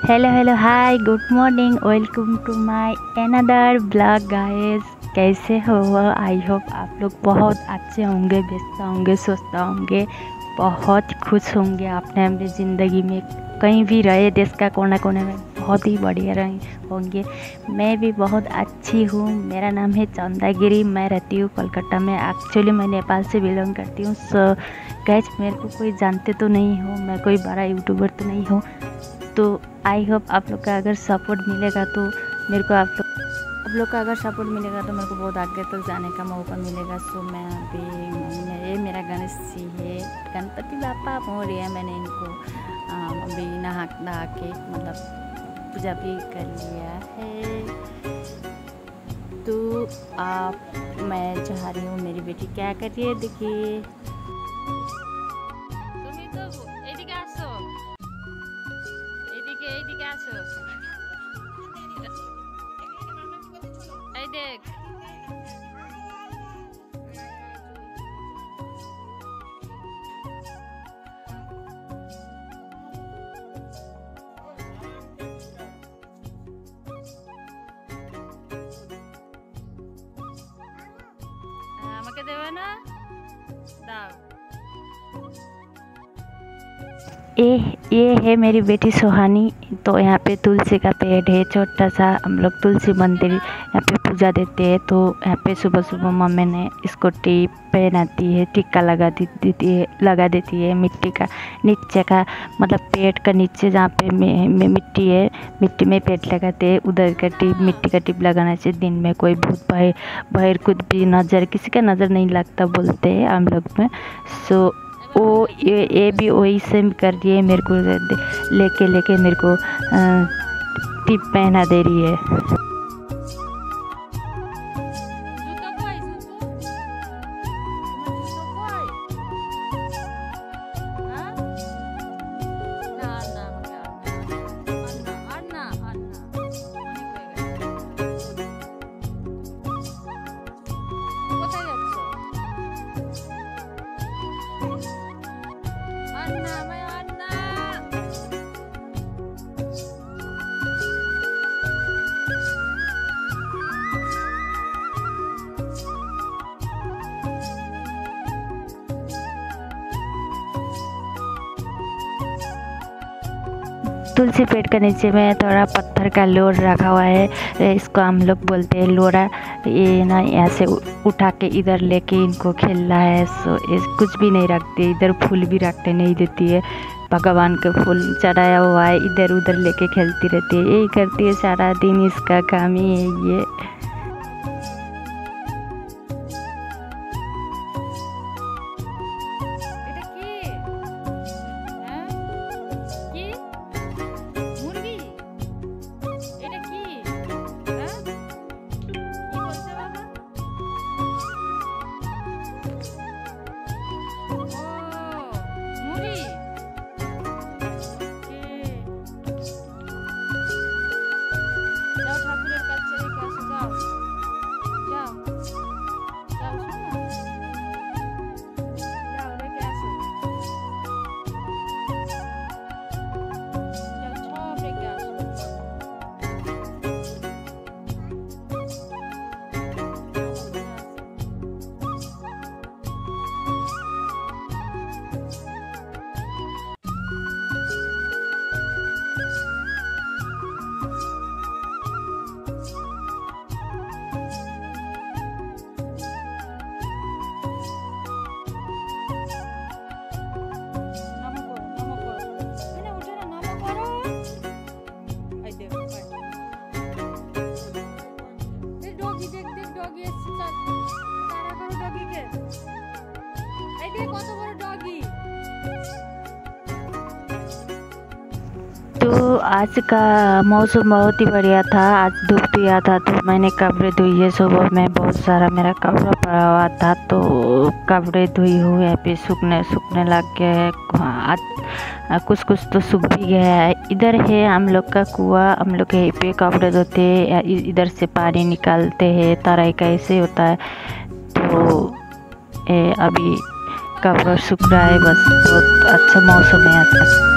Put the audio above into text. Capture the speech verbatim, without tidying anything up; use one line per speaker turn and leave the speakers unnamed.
Hello hello hi good morning, welcome to my another blog guys. कैसे हो? I hope आप लोग बहुत अच्छे होंगे, व्यस्त होंगे, स्वस्थ होंगे, बहुत खुश होंगे आपने अपनी ज़िंदगी में। कहीं भी रहे देश का कोना कोने में बहुत ही बढ़िया रहे होंगे। मैं भी बहुत अच्छी हूँ। मेरा नाम है चंदागिरी, मैं रहती हूँ कोलकाता में। एक्चुअली मैं नेपाल से बिलोंग करती हूँ। सो गाइस, मेरे को कोई जानते तो नहीं हो, मैं कोई बड़ा यूट्यूबर तो नहीं हूँ। तो आई होप आप लोग का अगर सपोर्ट मिलेगा तो मेरे को आप लोग आप लोग का अगर सपोर्ट मिलेगा तो मेरे को बहुत आगे तक जाने का मौका मिलेगा। सो मैं अभी मेरे मेरा गणेश जी है, गणपति बापा मोरिया। मैंने इनको अभी नहा नहा के मतलब पूजा भी कर लिया है। तो आप मैं चाह रही हूँ मेरी बेटी क्या कर रही है, देखिए। আমাকে দেবে না? দাও। ये ये है मेरी बेटी सुहानी। तो यहाँ पे तुलसी का पेड़ है छोटा सा। हम लोग तुलसी मंदिर यहाँ पे पूजा देते हैं। तो यहाँ पे सुबह सुबह मम्मी ने इसको टीप पहनाती है, टिक्का लगा दी देती है लगा देती है मिट्टी का नीचे का, मतलब पेट का नीचे जहाँ पे में मिट्टी है, मिट्टी में पेट लगाते हैं, उधर का टिप मिट्टी का टिप लगाना चाहिए। दिन में कोई भूत भय भैर कुछ भी नज़र किसी का नज़र नहीं लगता बोलते हैं हम लोग में। सो वो ये ये भी वही सेम कर रही है, मेरे को लेके लेके मेरे को टिप पहना दे रही है। तुलसी पेड़ के नीचे में थोड़ा पत्थर का लोर रखा हुआ है, इसको हम लोग बोलते हैं लोरा। ये ना यहाँ से उठा के इधर लेके इनको खेलना है। सो ये कुछ भी नहीं रखती, इधर फूल भी रखते नहीं देती है। भगवान के फूल चढ़ाया हुआ है, इधर उधर लेके खेलती रहती है। यही करती है सारा दिन, इसका काम ही है ये। तो आज का मौसम बहुत ही बढ़िया था। आज धूप दिया था तो मैंने कपड़े धोई है। सुबह में बहुत सारा मेरा कपड़ा पड़ा हुआ था तो कपड़े धोई हुए यहाँ पे सूखने सूखने लग गए हैं। आज कुछ कुछ तो सूख भी गया है। इधर है हम लोग का कुआं, हम लोग यहीं पे कपड़े धोते हैं, इधर से पानी निकालते हैं। तराई का ऐसे होता है। तो ए, अभी कपड़ा सूख रहा है, बस बहुत अच्छा मौसम है आज का।